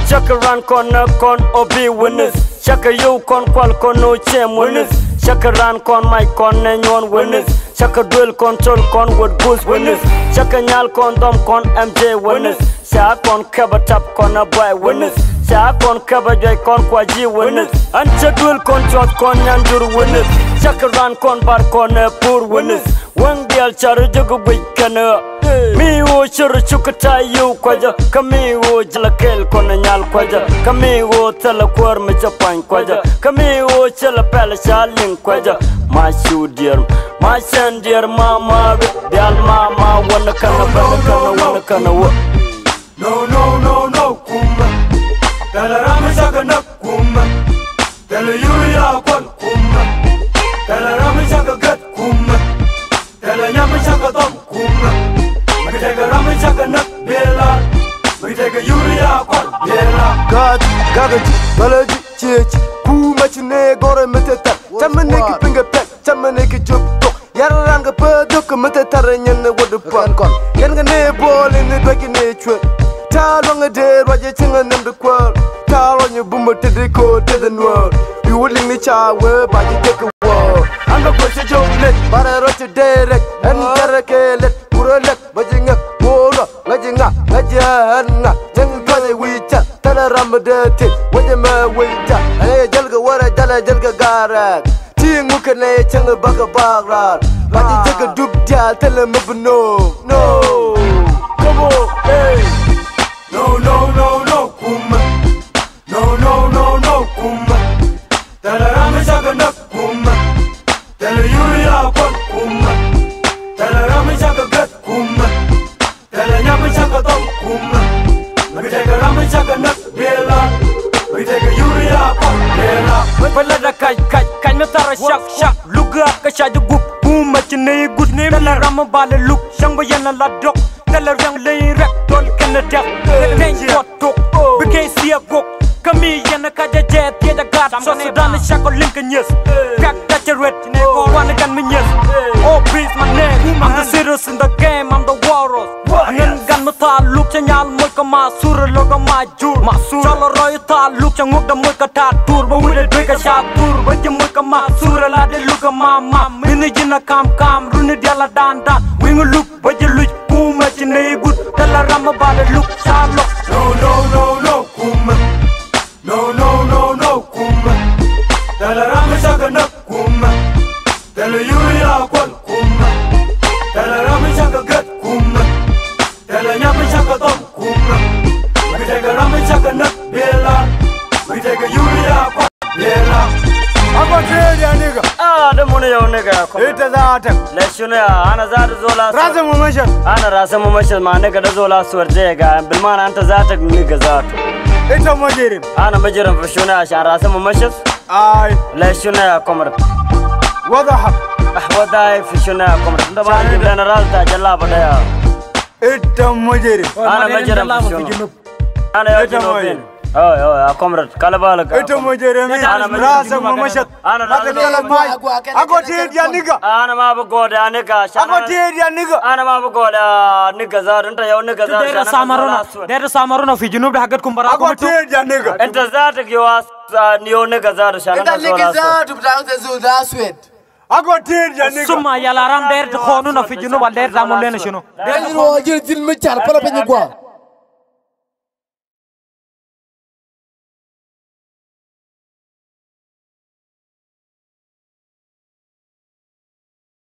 Chaka run con obi winners. Chaka you con qual con no chem winners. Chaka run con my con nyon winners. Chaka drill control con wood goose winners. Chaka nyal con dom con MJ winners. Cha con cover tap con a boy winners. Cha con cover joy con kwaji winners. And cha drill control con nyanjur winners. Chaka run con bar con poor winners. One girl charu jugu bikana. Mi wo churu chukata yu kwaja. Kami wo jalakel con nyal kwaja. Kami wo tala kwar mecha pan kwaja. Kami wo chala pala shaling kwaja. My shoe dear, my son dear mama, dear mama, wanna kana wo. No, kuma. Tala rama shaka na kuma. Tala yuya kwan kuma. Tala rama shaka gat kuma. Tala nyama shaka tom kuma. Magitega rama shaka na bela. Magitega yuya kwan bela. Gagaji, balaji, chichi. Kuma chine gore meteta. Chamane ki pinga pet, chamane ki jup tok. Yaranga pa dok meteta nyane wadu pan. Yanga ne ball in the dwaki ne chwe. Ta long a day, Roger Chinga name the quirl. Ta on your boomer to the code to the world. You would link me child where by you take a wall. I'm the question joke lit, but I wrote you direct. And Jarake let Puralet, Bajinga, Bola, Lajinga, Lajana, Jangan Kali Wita, Tala Ramba dirty, Wajama Wita, and I Jelga what I Jelga Garak. Ting Mukane, Changa Baka Bagra. But you take a dupe, tell him no. Come on, hey. No, kuma. No, kuma. Tala rama shaka na kuma. Tala yuya kwan kuma. Tala rama shaka gat kuma. Tala nyama shaka tom kuma. Magitega rama shaka na bela. Magitega yuya kwan bela. Pala da kai me tara shak. Luga ka shadu gup kuma chine good name. Tala rama bala look shangba yana la dok. Tala rang lay rap don Canada. Thank you to became see a book. Kami yana kaja jet the god. So Sudan shako Lincoln yes. Crack that you red. Never wanna gun me yes. Oh please my name. I'm the serious in the game. I'm the walrus. Ngan gan mata look chanyal mulka masur loga majur. Masur. Chalo roy ta look changuk da mulka ta tour. But we the drink a shot tour. But you mulka masur la de look a mama. Mini jina kam runi diala dan. We will look but you look. Kuma chine good. Tala rama bala look shalo. No, kuma. No, kuma. Tala rama shaka na kuma. Tala yuya kwan kuma. Tala rama shaka gat kuma. Tala nyama shaka tom kuma. Magitega rama shaka na bela. Magitega yuya kwan bela. Aba ya nigga. Da mun yau nigga. Ita za ta. Lashuna ana za ta zola. Rasa mu mashan. Ana rasa mu mashan ma nigga da zola suwar je ga bilman anta za ta nigga za ta. Ita majirim. Ana majirim fashuna shan rasa mu mashan. Ai. Lashuna komar. Wadaha. Wadai fashuna komar. Da ba ni general ta jalla badaya. Ita majirim. Ana majirim fashuna. Ana yau jinobin. Oh, comrade, Kalabala. Ito majirim. Rasa mu mashan. Ana kalamai. Ako tiid ya nigga. Ana ma ba goda nigga. Ako tiid ya nigga. Ana ma ba goda nigga zar enta yau nigga zar. There samarona fi junub da hagat kumbara. Ako tiid ya nigga. Enta zar ta giwas niyo nigga zar shana. Enta nigga zar tu btang te zo da swed. Ako tiid ya nigga. Summa yalaram der khonu na fi junub al der zamon lena shunu. Der ro jil til me char pala pe ni kwa.